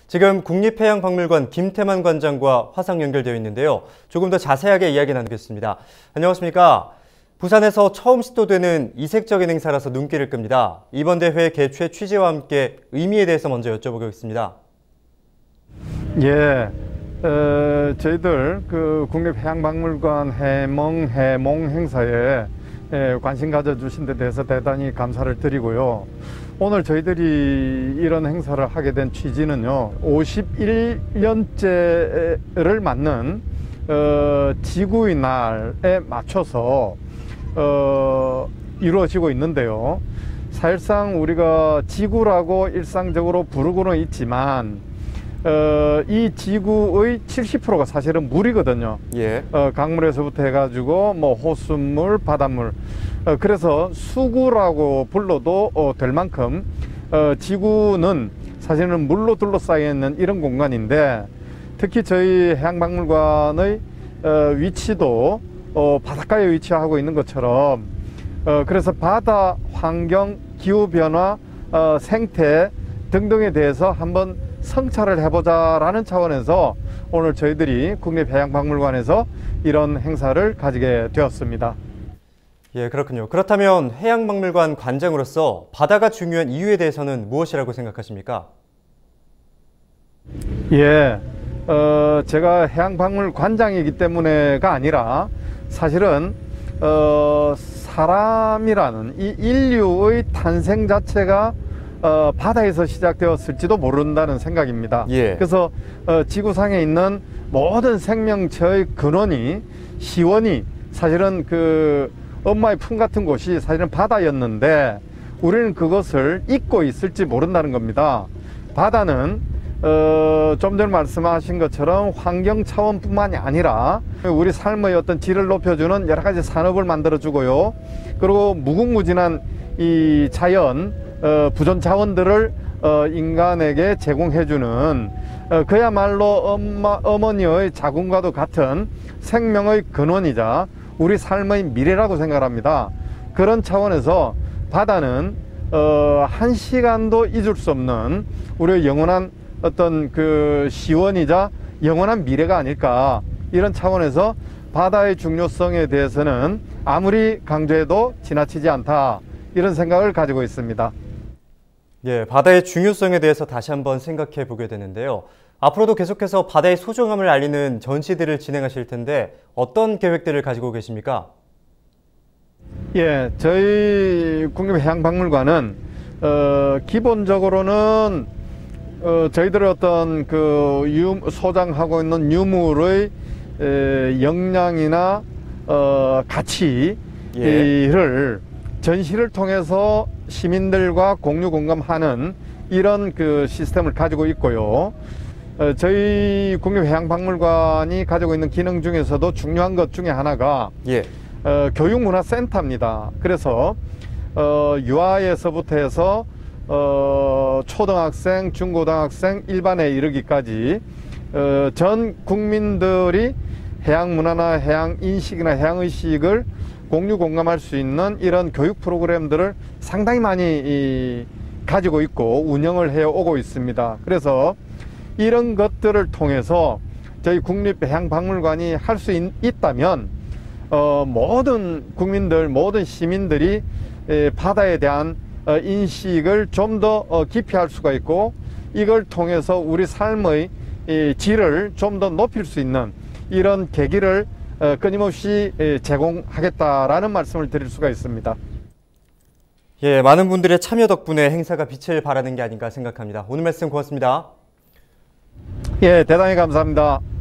지금 국립해양박물관 김태만 관장과 화상 연결되어 있는데요. 조금 더 자세하게 이야기 나누겠습니다. 안녕하십니까? 부산에서 처음 시도되는 이색적인 행사라서 눈길을 끕니다. 이번 대회 개최 취지와 함께 의미에 대해서 먼저 여쭤보겠습니다. 예, 저희들 국립해양박물관 해몽 행사에 관심 가져주신 데 대해서 대단히 감사를 드리고요. 오늘 저희들이 이런 행사를 하게 된 취지는요, 51년째를 맞는 지구의 날에 맞춰서 이루어지고 있는데요. 사실상 우리가 지구라고 일상적으로 부르고는 있지만 이 지구의 70%가 사실은 물이거든요. 예. 강물에서부터 해가지고 뭐 호수물, 바닷물. 그래서 수구라고 불러도 될 만큼 지구는 사실은 물로 둘러싸여 있는 이런 공간인데, 특히 저희 해양박물관의 위치도 바닷가에 위치하고 있는 것처럼 그래서 바다 환경, 기후변화, 생태 등등에 대해서 한번 성찰을 해보자라는 차원에서 오늘 저희들이 국립해양박물관에서 이런 행사를 가지게 되었습니다. 예, 그렇군요. 그렇다면 해양박물관 관장으로서 바다가 중요한 이유에 대해서는 무엇이라고 생각하십니까? 예, 제가 해양박물관장이기 때문에가 아니라 사실은 사람이라는 이 인류의 탄생 자체가 바다에서 시작되었을지도 모른다는 생각입니다. 예. 그래서 지구상에 있는 모든 생명체의 근원이, 시원이 사실은 엄마의 품 같은 곳이 사실은 바다였는데 우리는 그것을 잊고 있을지 모른다는 겁니다. 바다는 좀 전에 말씀하신 것처럼 환경 차원뿐만이 아니라 우리 삶의 어떤 질을 높여주는 여러 가지 산업을 만들어주고요. 그리고 무궁무진한 이 자연 부존 자원들을 인간에게 제공해주는 그야말로 어머니의 자궁과도 같은 생명의 근원이자 우리 삶의 미래라고 생각합니다. 그런 차원에서 바다는 한 시간도 잊을 수 없는 우리의 영원한 어떤 시원이자 영원한 미래가 아닐까, 이런 차원에서 바다의 중요성에 대해서는 아무리 강조해도 지나치지 않다, 이런 생각을 가지고 있습니다. 예, 바다의 중요성에 대해서 다시 한번 생각해 보게 되는데요. 앞으로도 계속해서 바다의 소중함을 알리는 전시들을 진행하실 텐데 어떤 계획들을 가지고 계십니까? 예, 저희 국립해양박물관은 기본적으로는 저희들의 어떤 소장하고 있는 유물의 역량이나 가치를 전시를 통해서 시민들과 공유 공감하는 이런 시스템을 가지고 있고요. 저희 국립해양박물관이 가지고 있는 기능 중에서도 중요한 것 중에 하나가 교육문화센터입니다. 그래서 유아에서부터 해서 초등학생, 중고등학생, 일반에 이르기까지 전 국민들이 해양문화나 해양인식이나 해양의식을 공유 공감할 수 있는 이런 교육 프로그램들을 상당히 많이 가지고 있고 운영을 해오고 있습니다. 그래서 이런 것들을 통해서 저희 국립해양박물관이 할 수 있다면 모든 국민들, 모든 시민들이 바다에 대한 인식을 좀 더 깊이 할 수가 있고, 이걸 통해서 우리 삶의 질을 좀 더 높일 수 있는 이런 계기를 끊임없이 제공하겠다라는 말씀을 드릴 수가 있습니다. 예, 많은 분들의 참여 덕분에 행사가 빛을 발하는 게 아닌가 생각합니다. 오늘 말씀 고맙습니다. 예, 대단히 감사합니다.